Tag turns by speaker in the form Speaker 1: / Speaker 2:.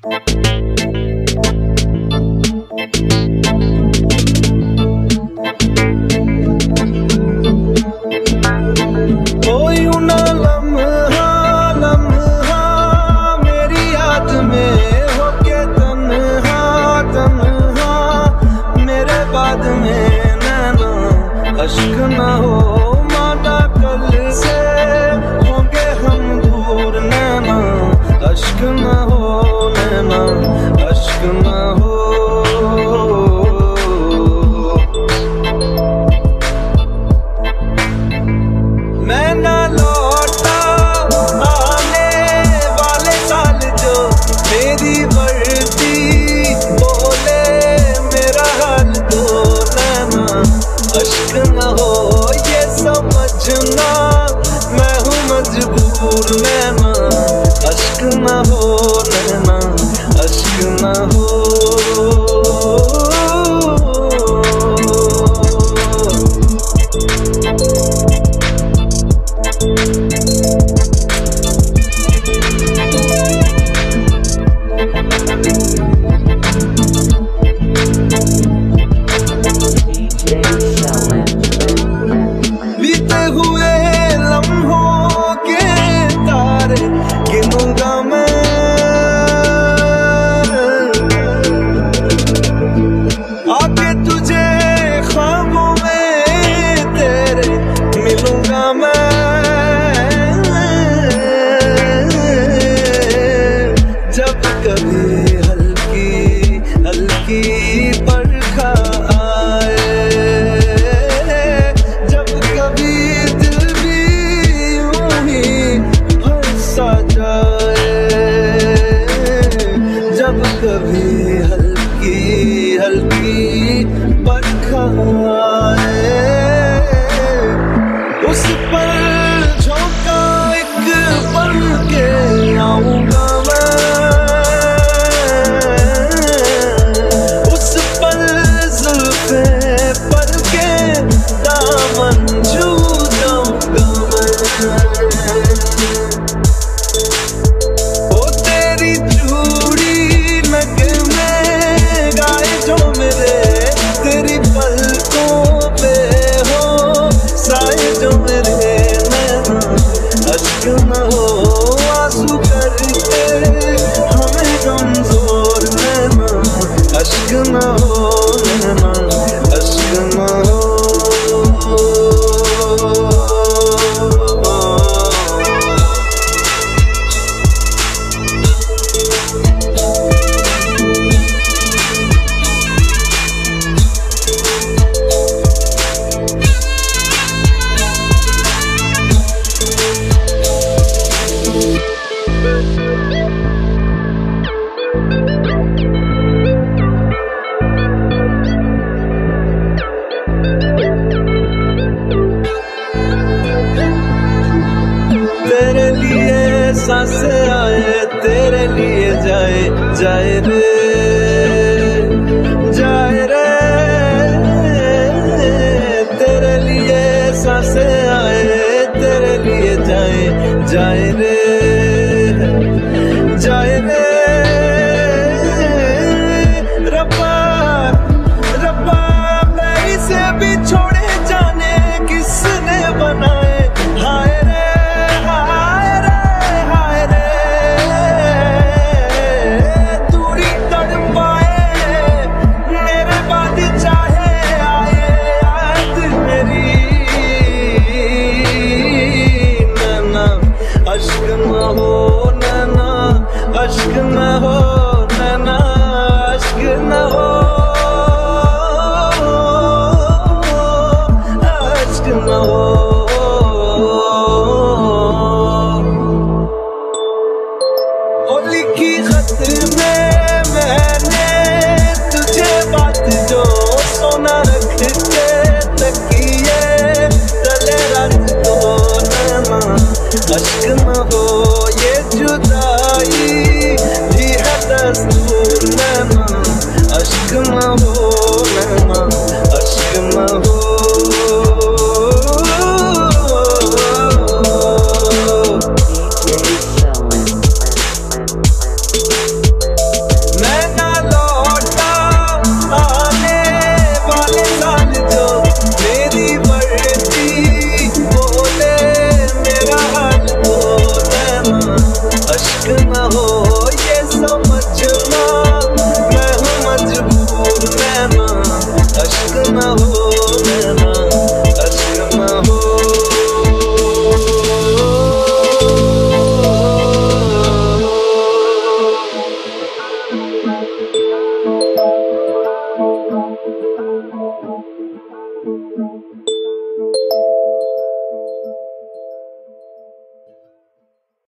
Speaker 1: अश्क न हो माना कल से होंगे हम दूर नैना, अश्क न हो नैना, अश्क न हो। मैं ना लौटा आने वाले साल जो मेरी वर्दी बोले मेरा हाल तो नैना, अश्क न हो ये समझना मैं हूँ मजबूर नैना, अश्क न हो नैना, अश्क न हो। बीते हुए लम्हों के तारे गिनूंगा मैं, आके तुझे ख्वाबों में तेरे मिलूंगा मैं। जब कभी हल्की हल्की बरखा आए, जब कभी दिल भी यूं ही हंसा जाए, जब कभी हल्की हल्की बरखा आए, उस पर झोंका एक बन के आऊंगा मैं, उस पर जुल्फे पर के दामन छू जाऊंगा मैं। ओ तेरी चूड़ी नग में गाए जो मेरे, तेरी पलकों पे हो साए जो मेरे नैना, अश्क न हो आंसू करके हमें कमजोर नैना, अश्क न हो नैना, अश्क न हो। तेरे लिए सांसें आए, तेरे लिए जाए जाए रे, जाए रे, तेरे लिए सांसें आए, तेरे लिए जाए जाए रे, जाए रे। रब्बा रब्बा मेरी से भी छोड़े जाने किसने बनाए, हाय रे हाय रे हाय रे, दूरी तड़पाए मेरे बाद चाहे आए याद मेरी नैना, अश्क न हो नैना, अश्क न हो नैना, अश्क न हो, अश्क न हो। ओ लिखी खत में मैंने तुझे बात जो सोना रख के तकिए तले रख दो नैना, अश्क न हो ये जुदाई भी है दस्तूर नैना, अश्क न हो नैना, अश्क न हो।